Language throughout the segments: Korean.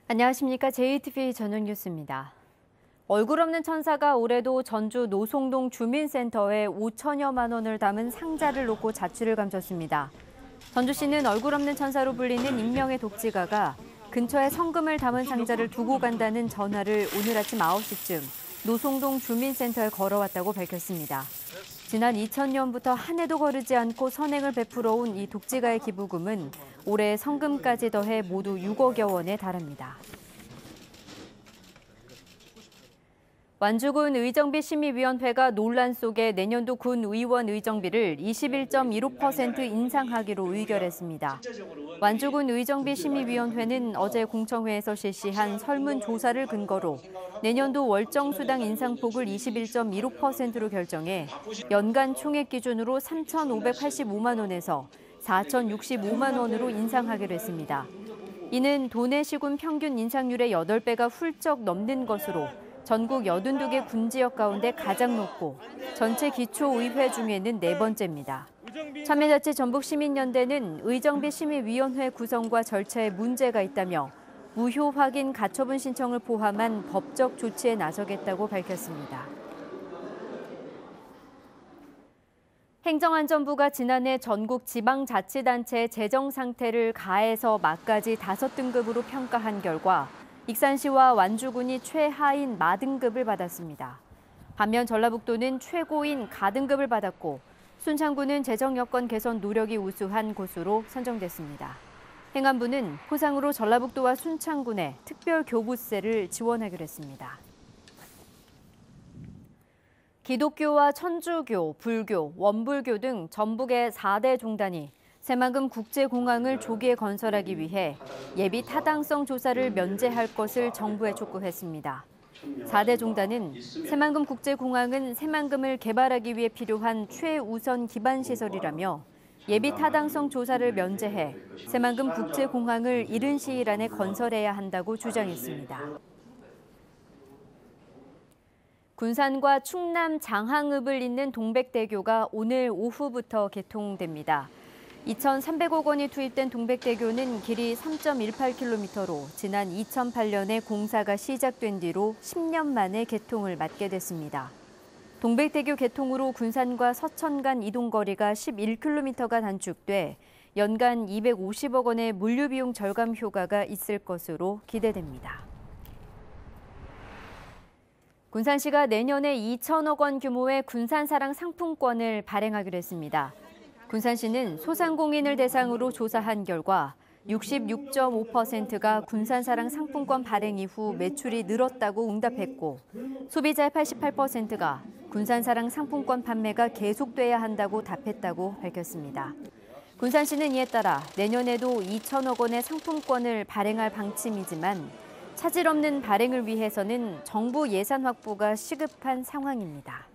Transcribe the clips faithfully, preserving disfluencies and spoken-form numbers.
안녕하십니까. 제이티비 저녁 뉴스입니다. 얼굴 없는 천사가 올해도 전주 노송동 주민센터에 오천여만 원을 담은 상자를 놓고 자취를 감췄습니다. 전주시는 얼굴 없는 천사로 불리는 익명의 독지가가 근처에 성금을 담은 상자를 두고 간다는 전화를 오늘 아침 아홉 시쯤 노송동 주민센터에 걸어왔다고 밝혔습니다. 지난 이천 년부터 한 해도 거르지 않고 선행을 베풀어 온 이 독지가의 기부금은 올해 성금까지 더해 모두 육억여 원에 달합니다. 완주군 의정비 심의위원회가 논란 속에 내년도 군 의원 의정비를 이십일 점 일오 퍼센트 인상하기로 의결했습니다. 완주군 의정비 심의위원회는 어제 공청회에서 실시한 설문조사를 근거로 내년도 월정수당 인상폭을 이십일 점 일오 퍼센트로 결정해 연간 총액 기준으로 삼천오백팔십오만 원에서 사천육십오만 원으로 인상하기로 했습니다. 이는 도내 시군 평균 인상률의 여덟 배가 훌쩍 넘는 것으로 전국 팔십이 개 군지역 가운데 가장 높고 전체 기초의회 중에는 네 번째입니다. 참여자치전북시민연대는 의정비 심의위원회 구성과 절차에 문제가 있다며 무효 확인 가처분 신청을 포함한 법적 조치에 나서겠다고 밝혔습니다. 행정안전부가 지난해 전국 지방자치단체의 재정 상태를 가에서 마까지 다섯 등급으로 평가한 결과 익산시와 완주군이 최하인 마등급을 받았습니다. 반면 전라북도는 최고인 가등급을 받았고 순창군은 재정 여건 개선 노력이 우수한 곳으로 선정됐습니다. 행안부는 포상으로 전라북도와 순창군에 특별 교부세를 지원하기로 했습니다. 기독교와 천주교, 불교, 원불교 등 전북의 사 대 종단이 새만금 국제공항을 조기에 건설하기 위해 예비 타당성 조사를 면제할 것을 정부에 촉구했습니다. 사 대 종단은 새만금 국제공항은 새만금을 개발하기 위해 필요한 최우선 기반시설이라며 예비 타당성 조사를 면제해 새만금 국제공항을 이른 시일 안에 건설해야 한다고 주장했습니다. 군산과 충남 장항읍을 잇는 동백대교가 오늘 오후부터 개통됩니다. 이천삼백억 원이 투입된 동백대교는 길이 삼 점 일팔 킬로미터로 지난 이천팔 년에 공사가 시작된 뒤로 십 년 만에 개통을 맞게 됐습니다. 동백대교 개통으로 군산과 서천 간 이동거리가 십일 킬로미터가 단축돼 연간 이백오십억 원의 물류비용 절감 효과가 있을 것으로 기대됩니다. 군산시가 내년에 이천억 원 규모의 군산사랑 상품권을 발행하기로 했습니다. 군산시는 소상공인을 대상으로 조사한 결과 육십육 점 오 퍼센트가 군산사랑 상품권 발행 이후 매출이 늘었다고 응답했고 소비자의 팔십팔 퍼센트가 군산사랑 상품권 판매가 계속돼야 한다고 답했다고 밝혔습니다. 군산시는 이에 따라 내년에도 이천억 원의 상품권을 발행할 방침이지만 차질 없는 발행을 위해서는 정부 예산 확보가 시급한 상황입니다.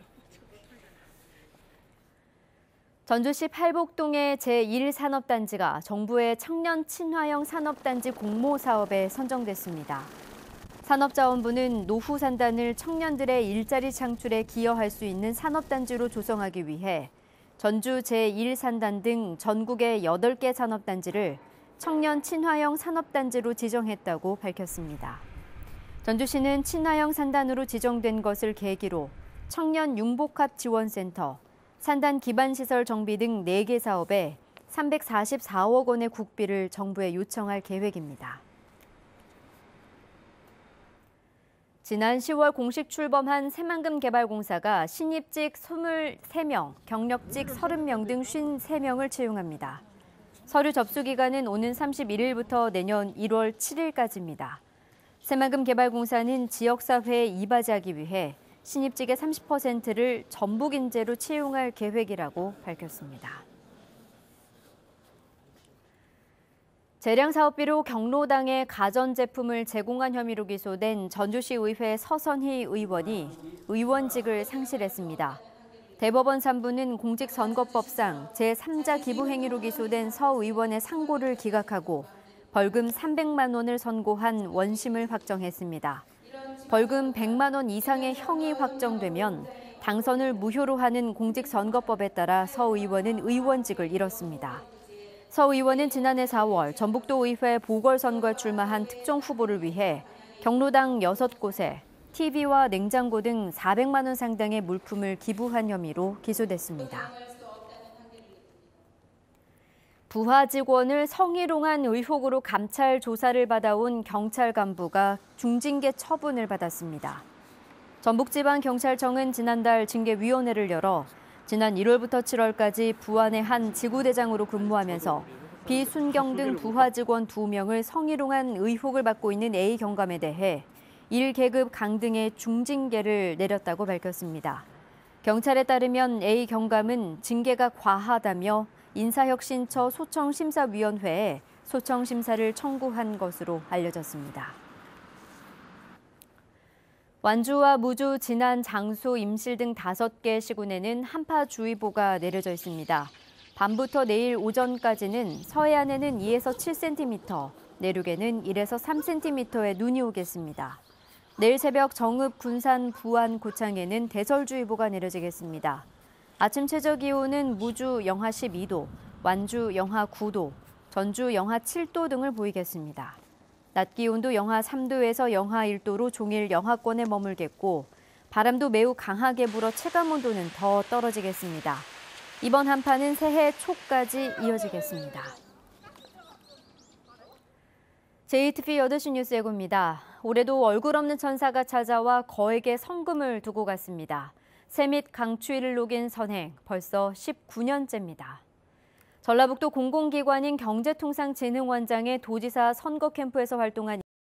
전주시 팔복동의 제일 산업단지가 정부의 청년 친화형 산업단지 공모 사업에 선정됐습니다. 산업자원부는 노후 산단을 청년들의 일자리 창출에 기여할 수 있는 산업단지로 조성하기 위해 전주 제일 산단 등 전국의 여덟 개 산업단지를 청년 친화형 산업단지로 지정했다고 밝혔습니다. 전주시는 친화형 산단으로 지정된 것을 계기로 청년 융복합 지원센터, 산단 기반시설 정비 등 네 개 사업에 삼백사십사억 원의 국비를 정부에 요청할 계획입니다. 지난 시월 공식 출범한 새만금 개발공사가 신입직 이십삼 명, 경력직 삼십 명 등 오십삼 명을 채용합니다. 서류 접수 기간은 오는 삼십일 일부터 내년 일월 칠 일까지입니다. 새만금 개발공사는 지역사회에 이바지하기 위해 신입직의 삼십 퍼센트를 전북 인재로 채용할 계획이라고 밝혔습니다. 재량 사업비로 경로당에 가전제품을 제공한 혐의로 기소된 전주시 의회 서선희 의원이 의원직을 상실했습니다. 대법원 삼 부는 공직선거법상 제삼자 기부행위로 기소된 서 의원의 상고를 기각하고 벌금 삼백만 원을 선고한 원심을 확정했습니다. 벌금 백만 원 이상의 형이 확정되면 당선을 무효로 하는 공직선거법에 따라 서 의원은 의원직을 잃었습니다. 서 의원은 지난해 사월 전북도의회 보궐선거에 출마한 특정 후보를 위해 경로당 여섯 곳에 티비와 냉장고 등 사백만 원 상당의 물품을 기부한 혐의로 기소됐습니다. 부하 직원을 성희롱한 의혹으로 감찰 조사를 받아온 경찰 간부가 중징계 처분을 받았습니다. 전북지방경찰청은 지난달 징계위원회를 열어 지난 일월부터 칠월까지 부안의 한 지구대장으로 근무하면서 비순경 등 부하 직원 두 명을 성희롱한 의혹을 받고 있는 A 경감에 대해 일 계급 강등의 중징계를 내렸다고 밝혔습니다. 경찰에 따르면 A 경감은 징계가 과하다며 인사혁신처 소청심사위원회에 소청심사를 청구한 것으로 알려졌습니다. 완주와 무주, 진안, 장수, 임실 등 다섯 개 시군에는 한파주의보가 내려져 있습니다. 밤부터 내일 오전까지는 서해안에는 이에서 칠 센티미터, 내륙에는 일에서 삼 센티미터의 눈이 오겠습니다. 내일 새벽 정읍, 군산, 부안, 고창에는 대설주의보가 내려지겠습니다. 아침 최저기온은 무주 영하 십이 도, 완주 영하 구 도, 전주 영하 칠 도 등을 보이겠습니다. 낮 기온도 영하 삼 도에서 영하 일 도로 종일 영하권에 머물겠고 바람도 매우 강하게 불어 체감온도는 더 떨어지겠습니다. 이번 한파는 새해 초까지 이어지겠습니다. 제이티비 여덟 시 뉴스 예고입니다. 올해도 얼굴 없는 천사가 찾아와 거액의 성금을 두고 갔습니다. 새 및 강추위를 녹인 선행, 벌써 십구 년째입니다. 전라북도 공공기관인 경제통상진흥원장의 도지사 선거 캠프에서 활동한